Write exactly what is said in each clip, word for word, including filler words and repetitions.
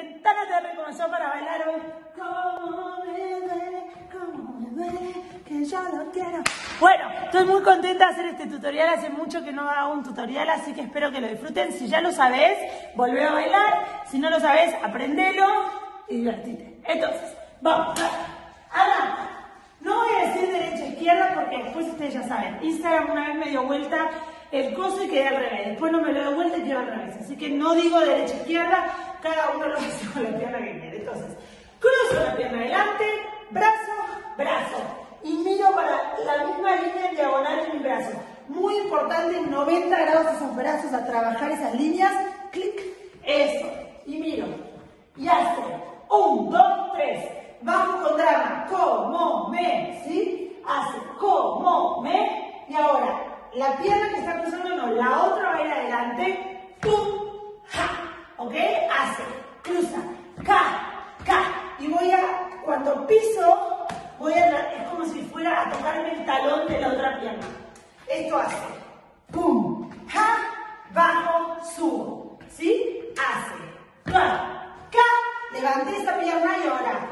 sienten tan aterre como yo para bailar hoy. Cómo me duele, cómo me duele, que yo lo quiero. Bueno, estoy muy contenta de hacer este tutorial. Hace mucho que no hago un tutorial, así que espero que lo disfruten. Si ya lo sabés, volvé a bailar. Si no lo sabés, aprendelo y divertite. Entonces, vamos. Ahora, no voy a decir derecha-izquierda porque después ustedes ya saben. Instagram una vez me dio vuelta el coso y quedé al revés. Después no me lo dio vuelta y quedó al revés. Así que no digo derecha-izquierda, cada uno lo hace con la pierna que quiere. Entonces, cruzo la pierna adelante, brazo, brazo. Y miro para la misma línea en diagonal en mi brazo. Muy importante, noventa grados esos brazos a trabajar esas líneas. Clic, eso. Y miro. Y hace un, dos, tres. Bajo con drama. Como me, ¿sí? Hace como me. Y ahora, la pierna que está cruzando no, la otra va a ir adelante. Pum, ja. ¿Ok? Hace, cruza, ca, ca. Y voy a, cuando piso, voy a, es como si fuera a tocarme el talón de la otra pierna. Esto hace, pum, ja, bajo, subo. ¿Sí? Hace, ca, ca. Levanté esa pierna y ahora,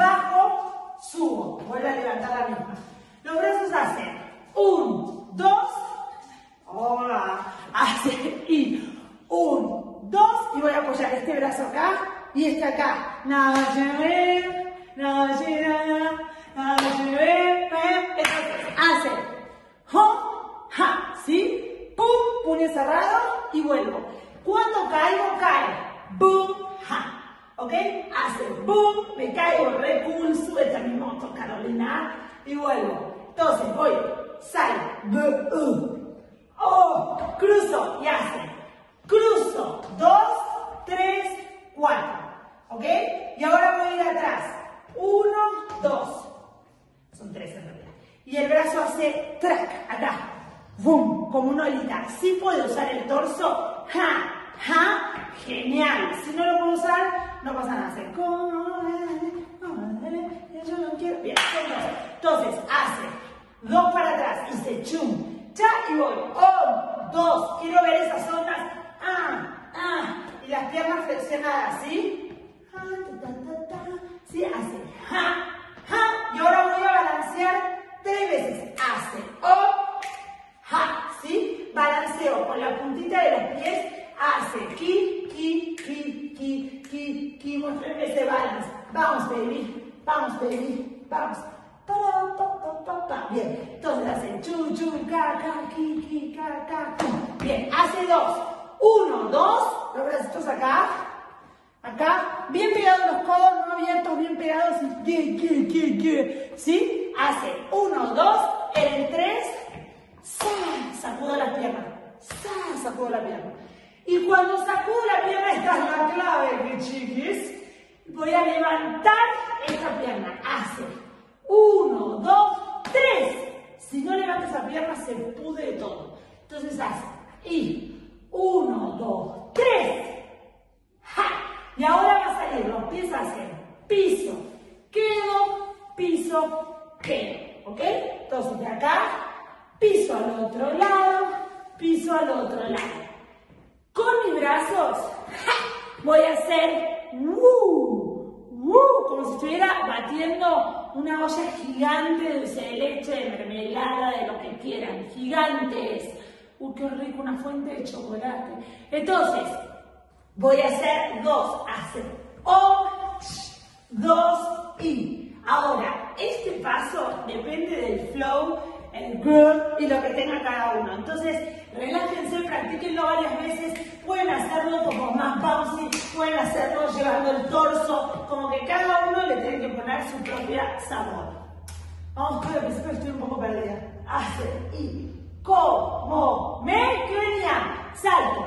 bajo, subo. Vuelve a levantar la misma. Los brazos hacen, un, dos, hola, hace, y, un, dos, y voy a apoyar este brazo acá y este acá. Nada llevé, nada llevé, nada llevé. Entonces, hace, hom, ja, ¿sí? Pum, puño cerrado y vuelvo. Cuando caigo, cae, boom, ja. ¿Ok? Hace boom, me caigo, repulso, esta es mi moto, Carolina, y vuelvo. Entonces voy, sal, b, u, oh, cruzo y hace, cruzo, dos, tres, cuatro. ¿Ok? Y ahora voy a ir atrás, uno, dos. Son tres en realidad. Y el brazo hace track, acá, boom, como una olita. Sí puedo usar el torso, ja, ja, genial. Si no lo puedo usar, no pasa nada. Hace, yo no quiero. Bien, entonces, hace dos para atrás, hice chum, cha y voy. Un, dos, quiero ver esas ondas. Ah, ah, y las piernas flexionadas, ¿sí? ¿Sí? Hace, ja, ja. Y ahora voy a balancear tres veces. Hace, oh, ja, ¿sí? Balanceo con la puntita de los pies. Hace, ki, ki, ki, ki, ki, ki. Muéstrenme ese balance. Vamos, baby. Vamos, baby. Vamos. Pa, pa, pa, pa, pa. Bien. Entonces hace chu, chu, ka, ka, ki, ki, ka, ka, ki. Bien. Hace dos. Uno, dos. Los bracitos acá. Acá. Bien pegados los codos, no abiertos, bien pegados. Y ki, ki, ki, ki. ¿Sí? Hace uno, dos. En el tres. Sacudo la pierna. Sacudo la pierna. Y cuando sacudo la pierna, esta es la clave, que chiquis. Voy a levantar esta pierna. Hace uno, dos, tres. Si no levanto esa pierna, se pudre todo. Entonces hace y uno, dos, tres. ¡Ja! Y ahora va a salir los pies hacia piso, quedo, piso, quedo. ¿Ok? Entonces de acá, piso al otro lado, piso al otro lado. Con mis brazos, ¡ja! Voy a hacer ¡woo! ¡Woo! Como si estuviera batiendo una olla gigante de dulce de leche, de mermelada, de lo que quieran. Gigantes. ¡Uy, qué rico! Una fuente de chocolate. Entonces, voy a hacer dos. Hacer o, dos y. Ahora, este paso depende del flow, el groove y lo que tenga cada uno. Entonces, relájense, practíquenlo varias veces. Pueden hacerlo como más bouncy, pueden hacerlo llevando el torso, como que cada uno le tiene que poner su propia sabor. Vamos, al principio estoy un poco perdida. Hace y como me venía, salto,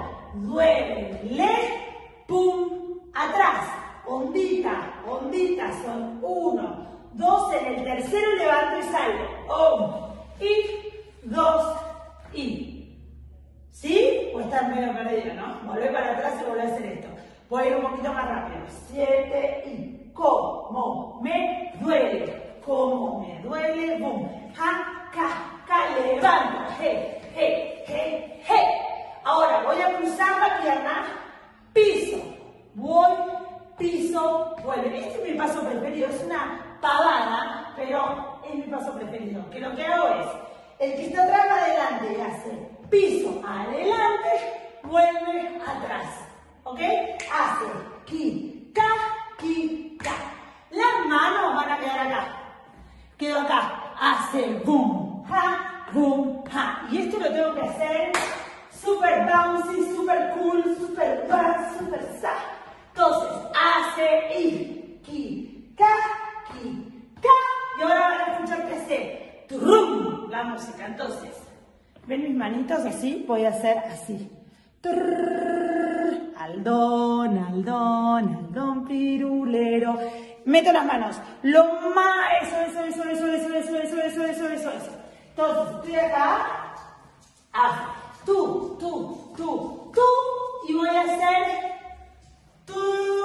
duele, pum, atrás, ondita, ondita, son uno, dos, en el tercero levanto y salgo, uno, y, dos, y. ¿Sí? O estar medio perdido, ¿no? Volver para atrás y volver a hacer esto. Voy a ir un poquito más rápido. Siete y. Como me duele. Como me duele. Boom. Ja, ca, ca. Levanto. He, he, he, he. Ahora voy a cruzar la pierna. Piso. Voy. Piso. vuelve. Este es mi paso preferido, es una pavada, pero es mi paso preferido. Que lo que hago es, el que está atrás va adelante y hace piso adelante, vuelve atrás. ¿Ok? Hace ki, ka, ki, ka. Las manos van a quedar acá. Quedo acá. Hace boom, ha, boom, ha. Y esto lo tengo que hacer super bouncy, super cool, super bad, super sa. Entonces, hace i, ki, ka, ki, ka. Y ahora van a escuchar que hace trum la música. Entonces, ¿ven mis manitos así? Voy a hacer así. Trrr, aldón, aldón, aldón pirulero. Meto las manos. Lo más. Eso, eso, eso, eso, eso, eso, eso, eso, eso, eso, eso. Entonces, estoy acá. Ah, tú, tú, tú, tú. Y voy a hacer. Tú.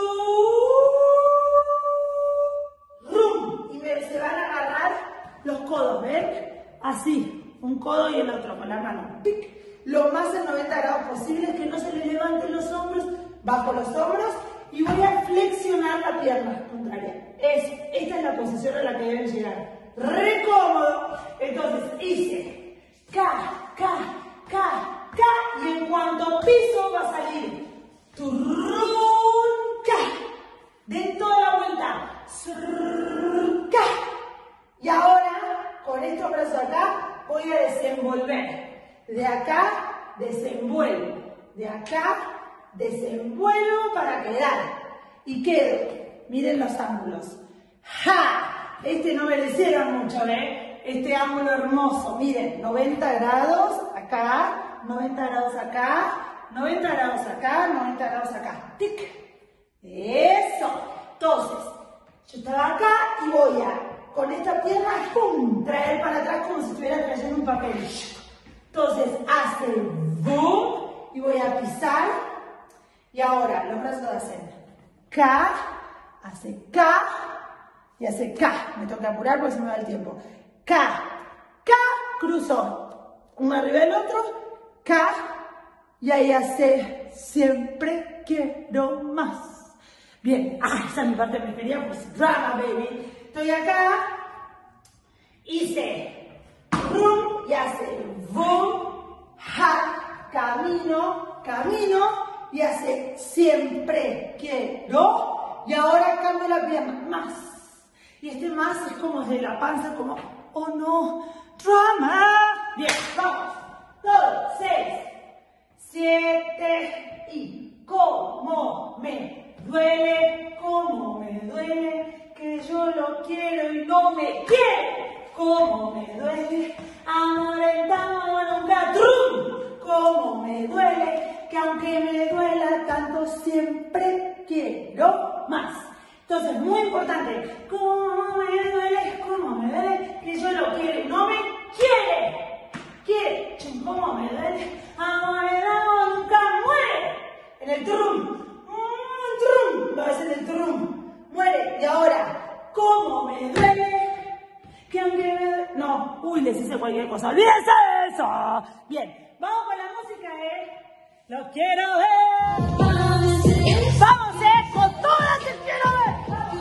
Rum. Y me, se van a agarrar los codos, ¿ven? Así. Un codo y el otro con la mano. Pic. Lo más en noventa grados posible es que no se le levanten los hombros, bajo los hombros y voy a flexionar la pierna contraria. Es, esta es la posición a la que deben llegar. Re cómodo. Entonces hice K, K, K, K y en cuanto piso va a salir turrún, K. Den toda la vuelta. Surr, K. Y ahora con estos brazos acá voy a desenvolver. De acá, desenvuelvo. De acá, desenvuelvo para quedar. Y quedo. Miren los ángulos. ¡Ja! Este no mereciera mucho, ¿eh? Este ángulo hermoso. Miren, noventa grados acá, noventa grados acá, noventa grados acá, noventa grados acá. ¡Tic! ¡Eso! Entonces, yo estaba acá y voy a, con esta pierna, ¡pum!, traer para atrás como si estuviera trayendo un papel. Entonces, hace boom y voy a pisar. Y ahora los brazos hacen K, hace K y hace K. Me tengo que apurar porque se me va el tiempo. K, K, cruzo. Uno arriba del otro, K. Y ahí hace siempre quiero más. Bien, ah, esa es mi parte preferida, pues drama, baby. Estoy acá, hice rum y hace boom, ha, camino, camino y hace siempre quiero. Y ahora cambio la pierna, más. Y este más es como desde la panza, como, oh no, drama. Bien, vamos. Todos, seis, siete y como me duele, como me duele, que yo lo quiero y no me quiere. Como me duele, amor en amor nunca trum. Como me duele, que aunque me duela tanto siempre quiero más. Entonces, muy importante, como me duele, como me duele, que yo lo quiero y no me quiere. Quiere, como me duele, amor en amor nunca muere. En el trum, mm, trum, lo ves en el trum, muere. Y ahora, como me duele, que aunque me... No, uy, les hice cualquier cosa. ¡Olvídense de eso! Bien, vamos con la música, ¿eh? ¡Lo quiero ver! ¡Vamos, eh! ¡Con todas te quiero ver!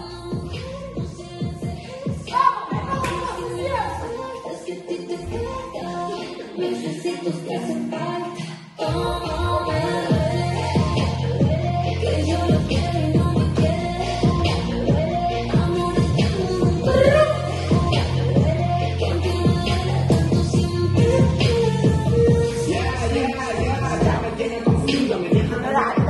¡Vamos, vamos, vamos! Es que a ti te falta, necesitos que hacen falta. Oh, me duele, que yo lo quiero y no me quiere. Amor, Yeah, yeah, yeah, ya me tiene confundido, me dejan hablar.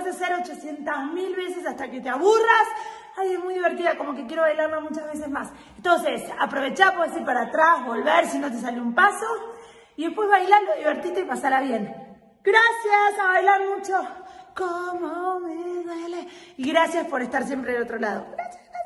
puedes hacer ochocientas mil veces hasta que te aburras. Ay, es muy divertida, como que quiero bailarla muchas veces más. Entonces, aprovechá, puedes ir para atrás, volver si no te sale un paso. Y después bailarlo, divertirte y pasarla bien. Gracias, a bailar mucho. Como me duele. Y gracias por estar siempre del otro lado. Gracias, gracias.